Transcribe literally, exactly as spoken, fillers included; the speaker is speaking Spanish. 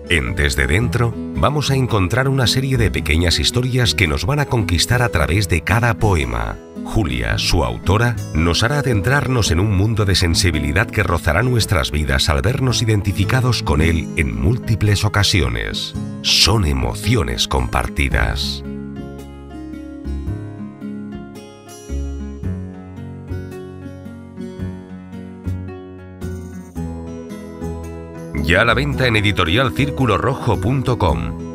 En Desde Dentro vamos a encontrar una serie de pequeñas historias que nos van a conquistar a través de cada poema. Julia, su autora, nos hará adentrarnos en un mundo de sensibilidad que rozará nuestras vidas al vernos identificados con él en múltiples ocasiones. Son emociones compartidas. Ya a la venta en editorial círculo rojo punto com.